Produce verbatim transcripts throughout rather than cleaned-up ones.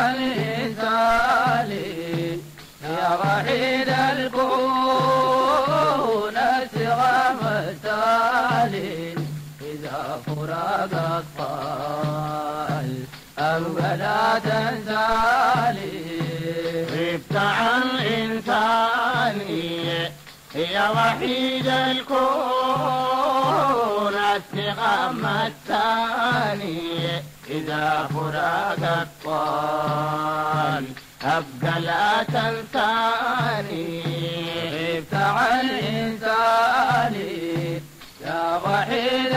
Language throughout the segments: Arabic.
الإنسان يا وحيد الكون استغام التالي إذا فراق الطال أبقى لا تنسالي. غبت عن إنساني يا وحيد الكون استغام الثاني إذا فراق الطال أبقى لا تنساني. غبت عن إنساني يا وحيد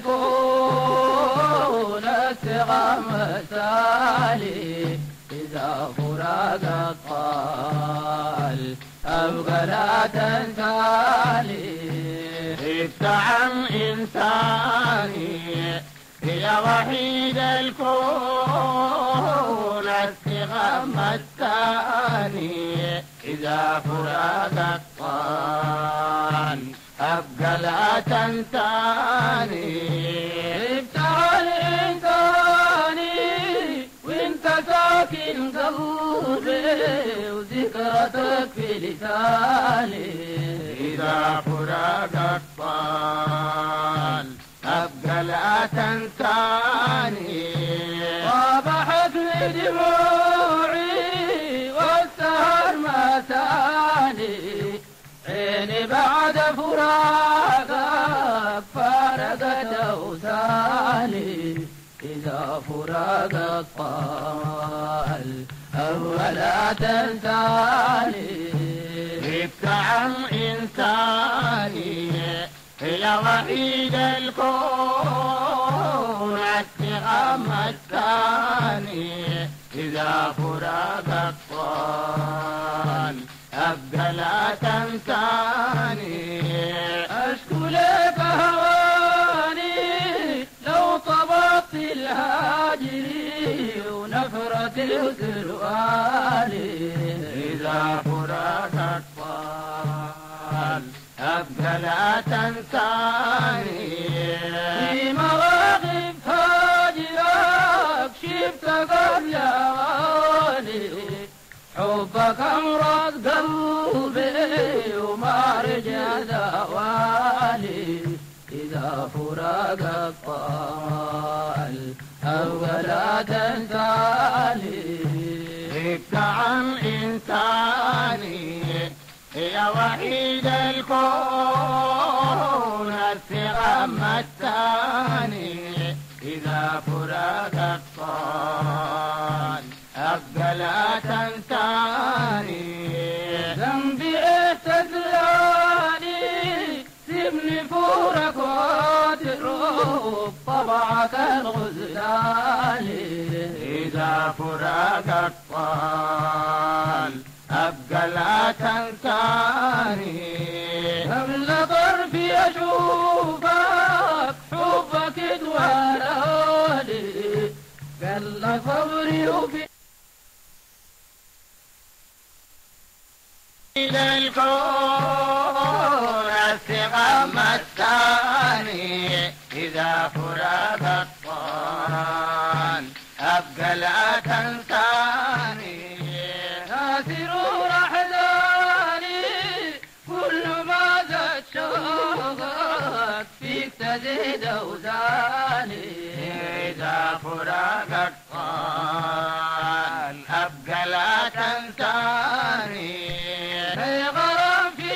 الكون استغام التالي إذا فراق الطال أبقى لا تنسالي. غبت عن إنساني يا وحيد الكون استغام الثاني إذا فراق الطال أبقى لا تنساني. غبت عن إنساني وانت ساكن قلبي وذكرتك في لساني إذا فراق الطال أبقى لا تنساني. وضحكني دموعي والسهر ما تاني عيني بعد فراقك فارقت أوصالي إذا فراق الطال أولا تنساني. غبت عن إنساني يا وحيد الكون استغام الثاني إذا فراق الطال أبقى لا تنساني. أشكو لك هواني لو طبقت الهاجري ونفرة السروالي إذا فراق الطال أبقى لا تنساني. في مواقف هاجرك شفت قبل أواني حبك أمرض قلبي وما رجع دوالي إذا فراق الطال أبقى لا تنسالي. غبت عن إنساني يا وحيد الكون استغام الثاني إذا فراق الطال أبقى لا تنساني. ذنبي استدلاني سيبني فورك واتروب طبعك الغزلاني إذا فراق الطال أبقى لا تنساني. قبل طرفي أشوفك حبك دوالي قل صبري وفي إلى الكون استغام الثاني إذا فراق الطال أبقى لا تنساني. سرور أحزاني كل ما زاد شوقك فيك تزيد أوزاني إذا فراق الطال أبقى لا تنساني. في غرام في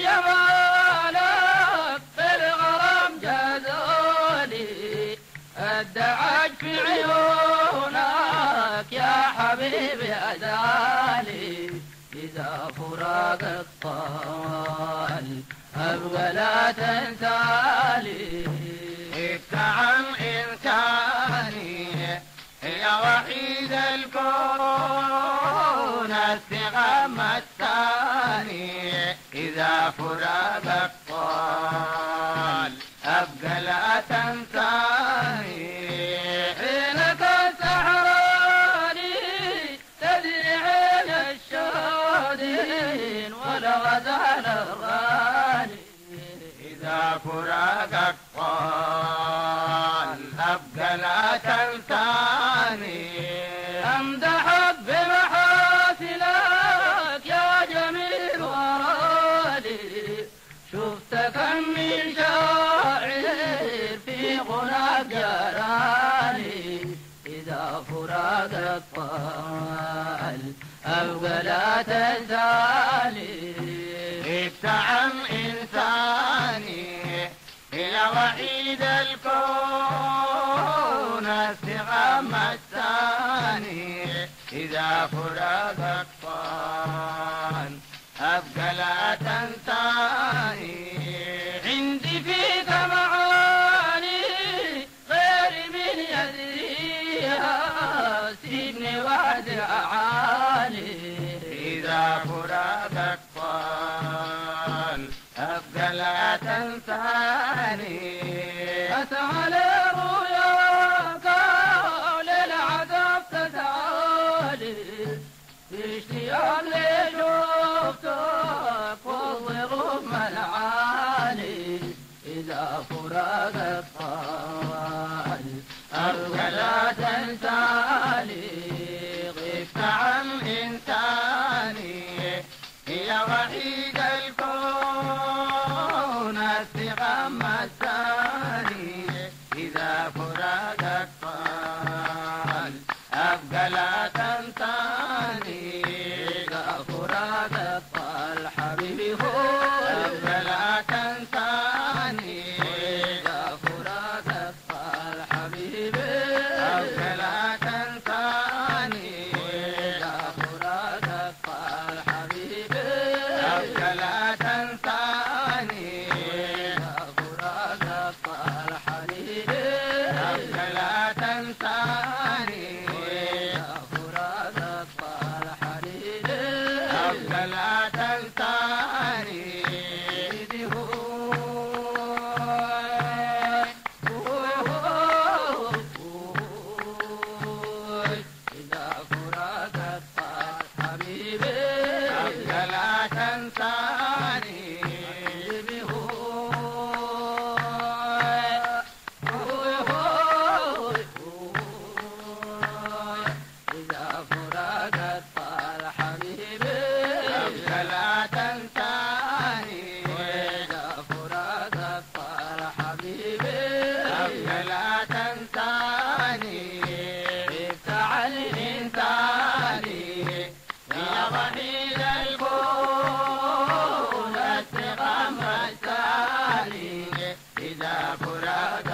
جمالك في الغرام جازوني الدعج في عيونك يا حبيبي أزالي إذا فراق الطال أبقى لا تنسالي. غبت عن إنساني يا وحيد الكون استغام الثاني إذا فراق الطال أبقى لا تنساني. عينك السحراني تدري عين الشهدين ولا غزال الغالي إذا فراق الطال أبقى لا تنساني. أمدحك بمحبة فراق الطال أبقى لا تنساني. ابتعم إنساني إلى وحيد الكون استغام الثاني إذا فراقك طال أبقى لا تنساني. عندي فيك معاني غير من يدريها سيبني وعد أعاني إذا فراقك طال أبقى لا تنساني. أسعى لرؤياك وللعذاب تسعالي اشتياق لشوفتك والظروف منعاني إذا فراقك طال أبقى لا تنساني. غبت عن إنساني يا وحيد الكون استغام الثاني إذا فراقك طال أبقى لا تنساني. إذا فراقك طال حبيبي هو أبقى لا تنساني. إذا فراقك طال حبيبي أبقى لا تنساني. إذا فراقك طال حبيبي أبقى لا تنساني. إذا فراقك طال حبيبي أبقى لا تنساني. إذا فراقك طال حبيبي أبقى لا تنساني. سيدي هو إذا فراقك طال حبيبي أبقى لا تنساني. حبيبي هو إذا فراقك طال حبيبي أبقى لا تنساني. إذا فراقك طال حبيبي أبقى لا تنساني. افتعل إنساني يا وحيد الكون استغام الثاني إذا فراقك